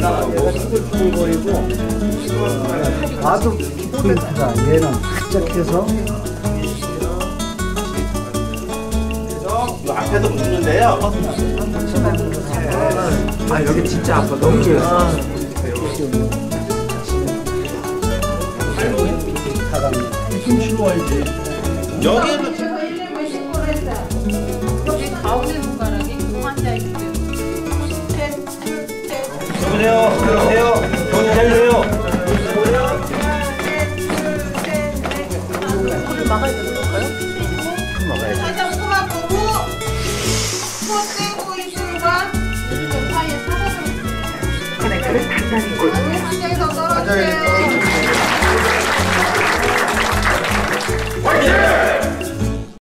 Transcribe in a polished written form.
얘가 쭈글쭈글거리고 봐도 포인트가 얘는 바짝해서 이 앞에도 붙는데요. 아 여기 진짜 아파. 너무 좋아. 힘 실어야지. 여기는 여기 가운데 손가락이 환자의 기준. 여보세요. 여보세요. 정신 차리세요. 물을 막아야 되는 건가요? 가장 코만 보고 코 떼고 있으니까 그 사이에 사선을 그래 그래 단단히 꼴 한장에서 떨어지세요. 화이팅!